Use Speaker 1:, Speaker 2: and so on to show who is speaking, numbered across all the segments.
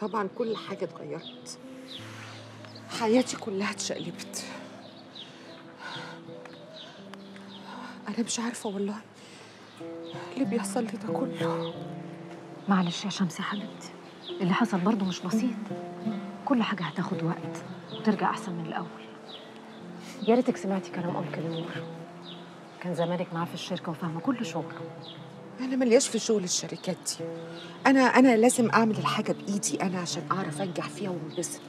Speaker 1: طبعا كل حاجة اتغيرت، حياتي كلها اتشقلبت. أنا مش عارفة والله اللي بيحصل لي ده كله.
Speaker 2: معلش يا شمس يا حبيبتي، اللي حصل برضه مش بسيط. كل حاجة هتاخد وقت وترجع أحسن من الأول. يا ريتك سمعتي كلام أنكل نور، كان زمانك معاه في الشركة وفاهمة كل شغله.
Speaker 1: أنا ملياش في شغل الشركات دي. أنا لازم أعمل الحاجة بإيدي أنا عشان أعرف أنجح فيها وانبسط.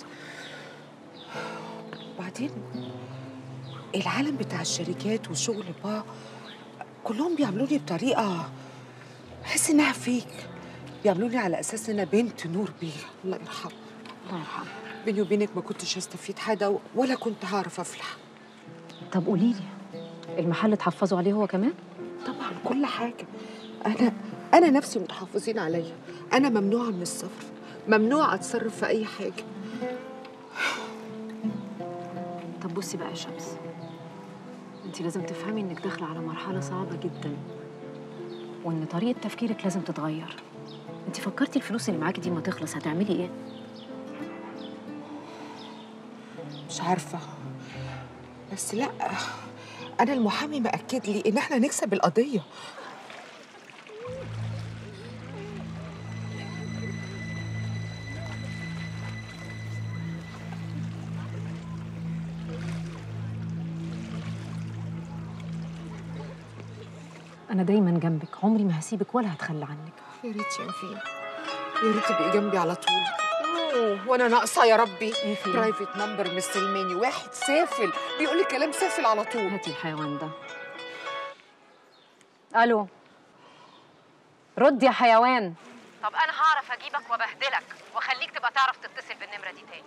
Speaker 1: وبعدين العالم بتاع الشركات وشغل كلهم بيعملوني بطريقة بحس إنها فيك. بيعملوني على أساس إن أنا بنت نور بيه، الله يرحمه.
Speaker 2: الله يرحمه.
Speaker 1: بيني وبينك ما كنتش هستفيد حاجة ولا كنت هعرف أفلح.
Speaker 2: طب قولي لي، المحل اتحفظوا عليه هو كمان؟
Speaker 1: طبعا كل حاجة. أنا نفسي متحفظين عليا. أنا ممنوعة من السفر، ممنوعة أتصرف في أي حاجة.
Speaker 2: طب بصي بقى يا شمس، انت لازم تفهمي انك داخلة على مرحلة صعبة جدا، وان طريقة تفكيرك لازم تتغير. انت فكرتي الفلوس اللي معاكي دي ما تخلص هتعملي ايه؟
Speaker 1: مش عارفة، بس لا، أنا المحامي مأكد لي إن إحنا نكسب القضية.
Speaker 2: أنا دايماً جنبك، عمري ما هسيبك ولا هتخلى عنك.
Speaker 1: يا ريت يا نفين، يا ريت تبقي جنبي على طول. وانا ناقصه يا ربي.
Speaker 2: ايه في
Speaker 1: برايفت نمبر مستلماني واحد سافل بيقول لي كلام سافل على طول.
Speaker 2: هاتي الحيوان ده. الو، رد يا حيوان.
Speaker 3: طب انا هعرف اجيبك وابهدلك واخليك تبقى تعرف تتصل بالنمره دي تاني.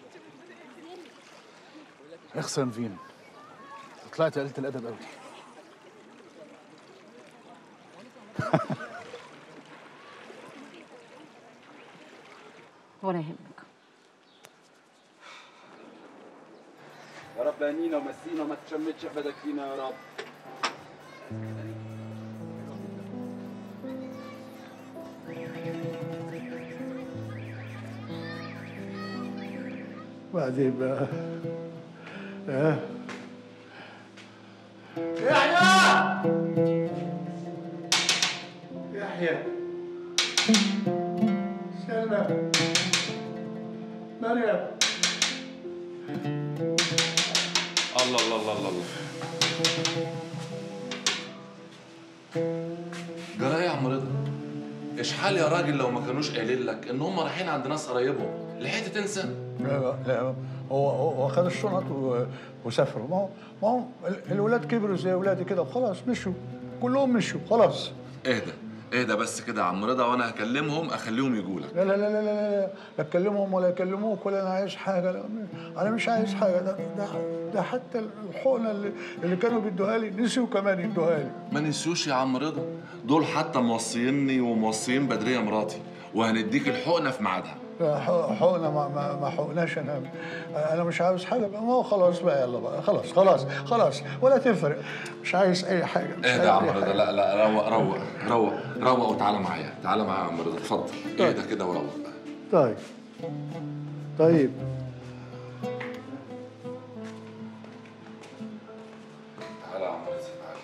Speaker 4: اخسر يا نفين، طلعت قلة الادب قوي.
Speaker 2: ولا يهمك.
Speaker 5: يا رب هنينا ومسينا وما تشمتش احبادك فينا يا رب.
Speaker 6: بعدين بقى يحيى سلمى مريم.
Speaker 7: الله الله الله الله. جرى ايه يا عم رضا؟ اشحال يا راجل لو ما كانوش قايلين لك ان هم رايحين عند ناس قرايبهم، لحقت تنسى؟
Speaker 6: لا هو خد الشنط وسافروا. ما هو الولاد كبروا زي ولادي كده وخلاص مشوا، كلهم مشوا خلاص.
Speaker 7: اهدى بس كده يا عم رضا، وانا هكلمهم اخليهم يجوا لك.
Speaker 6: لا لا لا لا لا لا تكلمهم ولا يكلموك ولا انا عايز حاجه. لا انا مش عايز حاجه. ده حتى الحقنه اللي كانوا بيدوها لي نسيوا كمان يدوها لي.
Speaker 7: ما نسيوش يا عم رضا، دول حتى موصيني وموصيين بدريه مراتي، وهنديك الحقنه في ميعادها.
Speaker 6: حقنه ما حقناش. انا مش عاوز حاجه بقى. ما هو خلاص بقى، يلا بقى خلاص ولا تفرق. مش عايز اي حاجه.
Speaker 7: اهدى يا عم رضا. لا روق وتعالى معايا. تعالى معايا يا عم رضا، اتفضل. اهدى كده وروق.
Speaker 6: طيب
Speaker 7: تعالى يا عم رضا تعالى.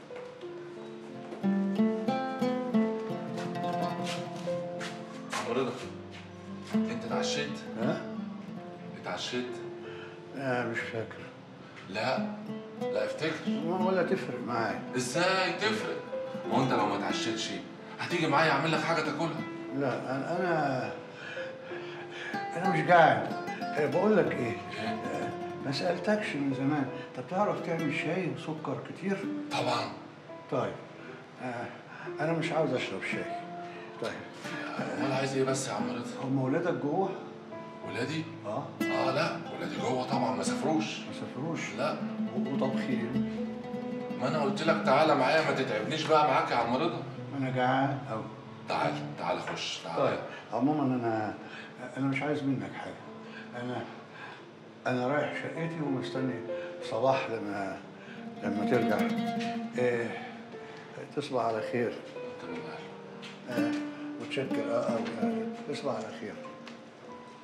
Speaker 7: عم رضا، انت اتعشيت؟ اتعشيت؟
Speaker 6: مش فاكر.
Speaker 7: لا افتكر.
Speaker 6: ولا تفرق معايا.
Speaker 7: ازاي تفرق؟ ما هو انت لو ما اتعشيتش هتيجي معايا اعمل لك حاجه تاكلها.
Speaker 6: لا انا مش جعان. بقول لك ايه، ما سالتكش من زمان، انت بتعرف تعمل شاي وسكر كتير؟
Speaker 7: طبعا.
Speaker 6: طيب انا مش عاوز اشرب شاي. طيب
Speaker 7: امال عايز ايه بس يا عم رضا؟
Speaker 6: هم ولادك جوه؟
Speaker 7: ولادي؟
Speaker 6: اه
Speaker 7: لا ولادي جوه طبعا، ما سافروش.
Speaker 6: لا وطبخين.
Speaker 7: ما انا قلت لك تعالى معايا، ما تتعبنيش بقى معاك يا عم رضا.
Speaker 6: انا جعان قوي.
Speaker 7: تعالى خش تعالى.
Speaker 6: طيب عموما انا مش عايز منك حاجه. انا رايح شقتي ومستني صباح لما ترجع. تصبح على خير.
Speaker 7: تمام.
Speaker 6: متشكر. تصبح على خير.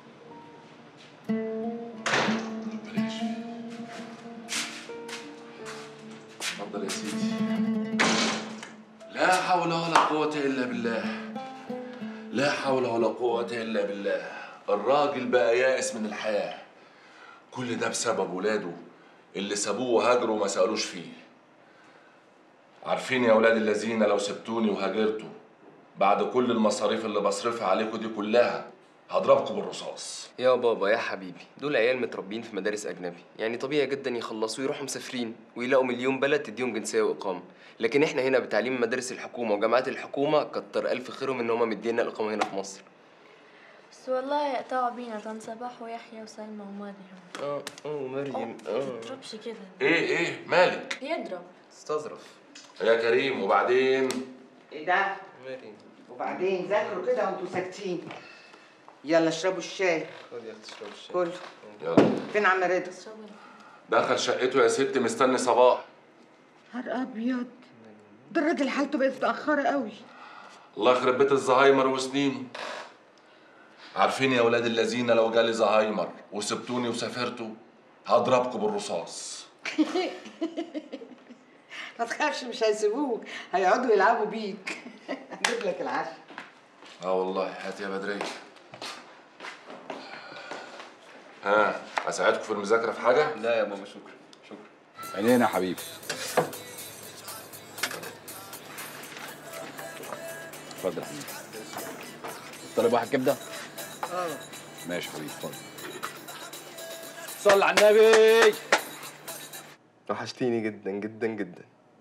Speaker 7: لا حول ولا قوة إلا بالله. الراجل بقى يائس من الحياة. كل ده بسبب ولاده اللي سابوه وهاجروا وما سألوش فيه. عارفين يا ولاد الذين لو سبتوني وهاجرتوا بعد كل المصاريف اللي بصرفها عليكم دي كلها هضربكم بالرصاص.
Speaker 8: يا بابا يا حبيبي، دول عيال متربيين في مدارس أجنبي، يعني طبيعي جدا يخلصوا يروحوا مسافرين ويلاقوا مليون بلد تديهم جنسية وإقامة. لكن إحنا هنا بتعليم مدارس الحكومة وجامعات الحكومة كتر ألف خيرهم إن هما مدينا الإقامة هنا في مصر.
Speaker 9: بس والله يقطعوا بينا طن صباح ويحيى وسلمى ومريم.
Speaker 8: مريم
Speaker 9: ما تضربش كده.
Speaker 7: إيه مالك؟
Speaker 9: بيضرب.
Speaker 8: استظرف.
Speaker 7: يا كريم وبعدين؟
Speaker 10: ايه ده؟
Speaker 8: مريم.
Speaker 10: وبعدين ذاكروا كده وانتوا ساكتين. يلا اشربوا الشاي.
Speaker 8: خد يا اختي اشرب الشاي.
Speaker 10: كله.
Speaker 7: يلا.
Speaker 10: فين عم رضا؟
Speaker 7: دخل شقته يا ست مستني صباح.
Speaker 1: نهار ابيض، ده الراجل حالته بقت متاخره قوي.
Speaker 7: الله يخرب بيت الزهايمر وسنينه. عارفين يا ولاد الذين لو جالي زهايمر وسبتوني وسافرتوا هضربكم بالرصاص.
Speaker 10: ما تخافش مش هيسيبوك، هيقعدوا يلعبوا بيك. هجيب لك العشاء.
Speaker 7: والله هات يا بدرية. ها اساعدكم في المذاكرة في حاجة؟
Speaker 8: لا يا بابا شكرا شكرا.
Speaker 5: عينينا يا حبيبي. اتفضل يا حبيبي. طالب واحد كبدة؟ ماشي يا حبيبي اتفضل. صل على النبي.
Speaker 8: وحشتيني جدا جدا جدا.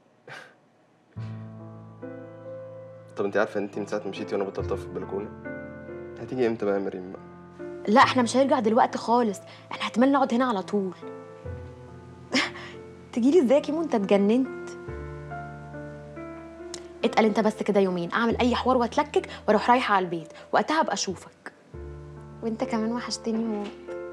Speaker 8: طب انت عارفه ان انت من ساعه ما مشيتي وانا بطلتها في البلكونه؟ هتيجي امتى بقى يا مريم بقى؟
Speaker 9: لا احنا مش هنرجع دلوقتي خالص، احنا احتمال نقعد هنا على طول. تجيلي ازاي يا كيمو؟ انت اتجننت. اتقل انت بس كده يومين، اعمل اي حوار واتلكك واروح رايحه على البيت، وقتها ابقى اشوفك. وانت كمان وحشتني موت.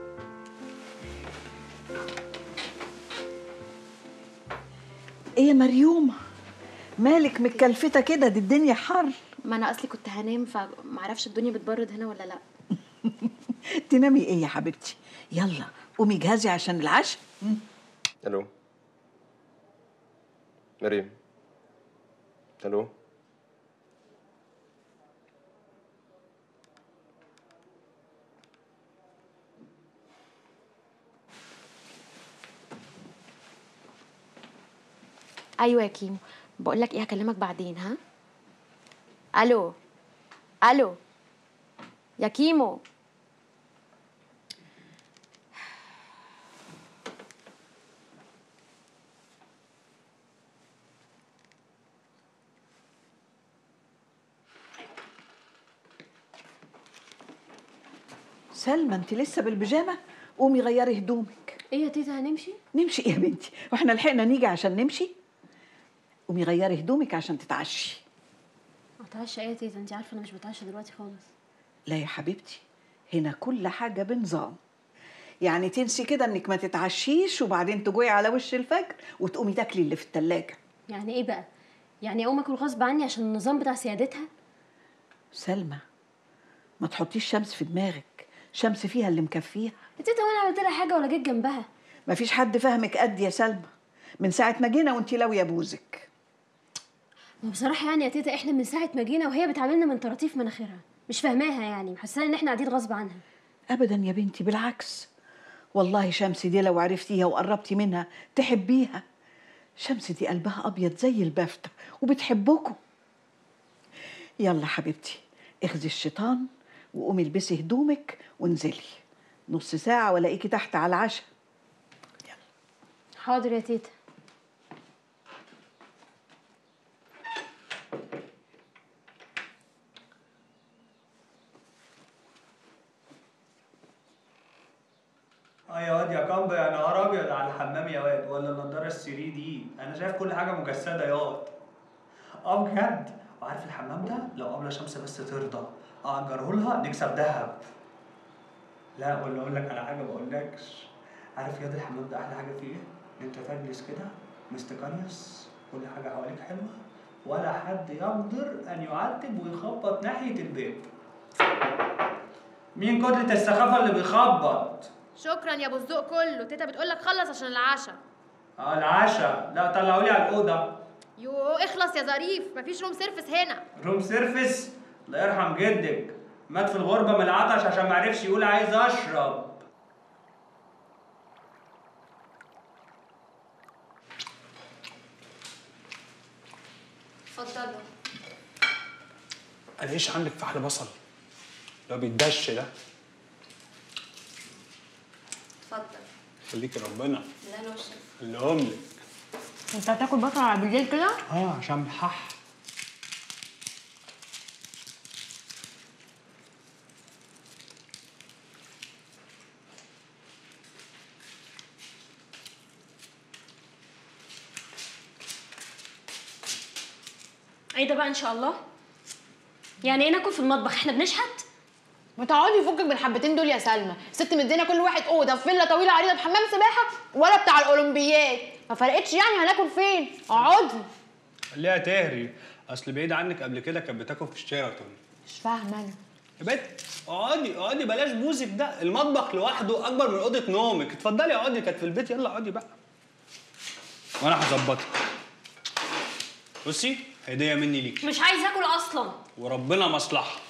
Speaker 11: ايه يا مريومه؟ مالك متكلفته كده؟ دي الدنيا حر.
Speaker 9: ما انا اصلي كنت هنام فمعرفش الدنيا بتبرد هنا ولا لا.
Speaker 11: تنامي ايه يا حبيبتي؟ يلا قومي جهزي عشان العشاء.
Speaker 8: الو مريم. الو
Speaker 9: ايوه يا كيمو، بقول لك ايه، هكلمك بعدين. ها الو الو يا كيمو.
Speaker 11: سلمى انت لسه بالبيجامه؟ قومي غيري هدومك.
Speaker 9: ايه يا تيتا هنمشي؟
Speaker 11: نمشي ايه يا بنتي؟ واحنا لحقنا نيجي عشان نمشي؟ قومي غيري هدومك عشان تتعشي.
Speaker 9: اتعشى ايه يا تيتا؟ انت عارفه انا مش بتعشى دلوقتي خالص.
Speaker 11: لا يا حبيبتي، هنا كل حاجه بنظام. يعني تنسي كده انك ما تتعشيش وبعدين تجوعي على وش الفجر وتقومي تاكلي اللي في التلاجة.
Speaker 9: يعني ايه بقى؟ يعني اقوم اكل غصب عني عشان النظام بتاع سيادتها؟
Speaker 11: سلمى ما تحطيش شمس في دماغك، شمس فيها اللي مكفيها.
Speaker 9: يا تيتا وانا عملت لها حاجه ولا جيت جنبها؟
Speaker 11: ما فيش حد فاهمك قد يا سلمى، من ساعه ما جينا وانت لاويه بوزك.
Speaker 9: بصراحه يعني يا تيتا احنا من ساعه ما جينا وهي بتعاملنا من طراطيف مناخيرها، مش فاهماها، يعني محسانه ان احنا قاعدين غصب عنها.
Speaker 11: ابدا يا بنتي، بالعكس والله. شمس دي لو عرفتيها وقربتي منها تحبيها. شمس دي قلبها ابيض زي البفتة وبتحبكم. يلا حبيبتي اخذي الشيطان وقومي البسي هدومك وانزلي، نص ساعة والاقيكي تحت على العشاء. يلا.
Speaker 9: حاضر يا تيتا.
Speaker 12: يا واد يا كامبا، يا نهار ابيض على الحمام يا واد، ولا النضاره ال3 دي، انا شايف كل حاجه مجسده يا واد. بجد. وعارف الحمام ده لو قبل شمس بس ترضى اجره لها نكسب ذهب. لا ولا اقول لك على حاجه، ما اقولكش. عارف يا واد الحمام ده احلى حاجه فيه ايه؟ ان انت تجلس كده مستكنيس، كل حاجه حواليك حلوه، ولا حد يقدر ان يعتب ويخبط ناحيه الباب. مين كتلة السخافه اللي بيخبط؟
Speaker 3: شكرا يا ابو الذوق كله، تيتا بتقولك خلص عشان العشاء.
Speaker 12: العشاء؟ لا طلعوا لي على الاوضه.
Speaker 3: يو اخلص يا ظريف، مفيش روم سيرفيس هنا.
Speaker 12: روم سيرفيس؟ الله يرحم جدك، مات في الغربه من العطش عشان ما عرفش يقول عايز اشرب.
Speaker 9: اتفضلوا.
Speaker 12: انا ايش عندك فحل بصل اللي هو بيتدش ده؟
Speaker 9: اتفضل.
Speaker 12: خليكي ربنا.
Speaker 9: لا انا وشك.
Speaker 12: اللي لك.
Speaker 9: انت هتاكل بصل على بالليل كده؟
Speaker 12: عشان بحح.
Speaker 13: ايه ده بقى ان شاء الله؟ يعني ايه ناكل في المطبخ؟ احنا بنشحت؟
Speaker 9: ما تقعدي فكك بالحبتين دول يا سلمى، الست مدينا كل واحد اوضه في فيلا طويله عريضه بحمام سباحه ولا بتاع الاولمبيات، ما فرقتش يعني هناكل فين؟ اقعدي.
Speaker 12: خليها تهري، اصل بعيد عنك قبل كده كانت بتاكل في الشيراتون.
Speaker 9: مش فاهمه انا.
Speaker 12: يا بنت اقعدي بلاش بوزك ده، المطبخ لوحده اكبر من اوضه نومك، اتفضلي اقعدي، كانت في البيت، يلا اقعدي بقى. وانا هظبطك. بصي هديه مني ليكي.
Speaker 13: مش عايز اكل اصلا.
Speaker 12: وربنا مصلحه.